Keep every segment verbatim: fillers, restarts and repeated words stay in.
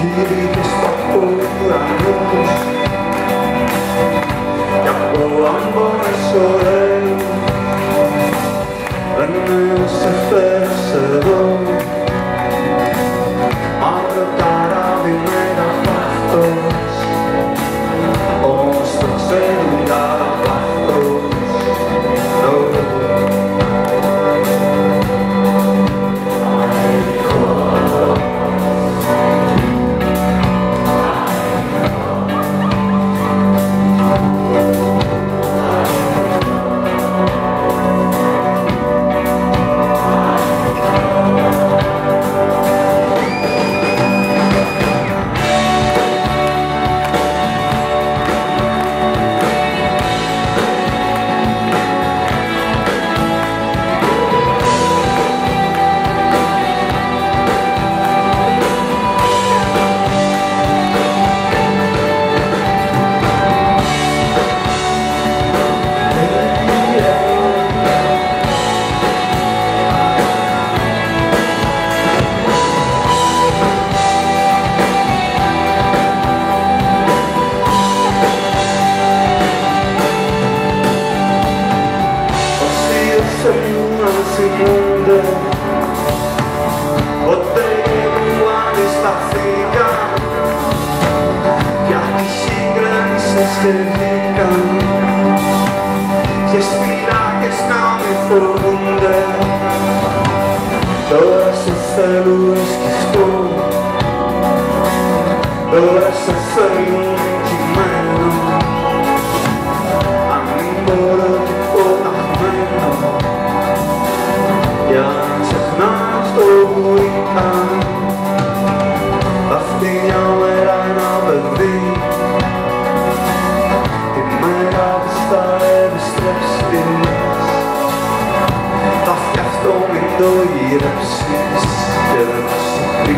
γύριχες από ουρανούς κι από άμπονες ωραίους δεν σε φέρεις εδώ μαύρο καράβι μεγαπάθος όμως το ξέρουν καλά πάθος. Ποτέ μου αντισταθήκαν γιατί συγκράνησες και βγήκαν και σφυράκες να μη φοβούνται. Τώρα σε θέλουν σκιστό, τώρα σε θέλουν κειμένο αν μην μπορώ τίποτα χμένο για να ξεχνάς το που ήταν. Θα έρθει μια μέρα ένα παιδί τη μέρα που θα επιστρέψεις θα φτιαχτώ μην το γυρέψεις και δεν θα σου πει.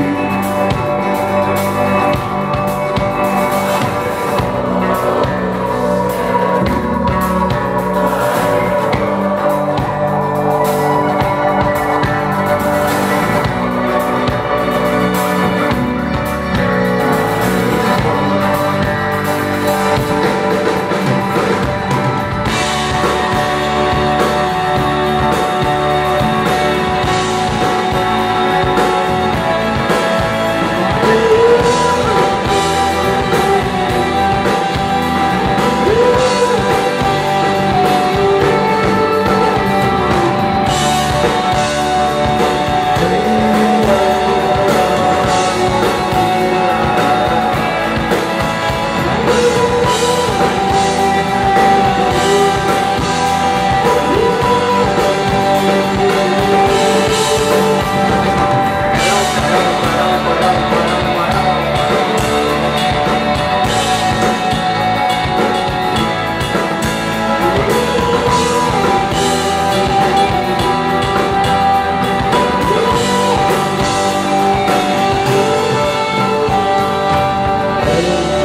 Hey.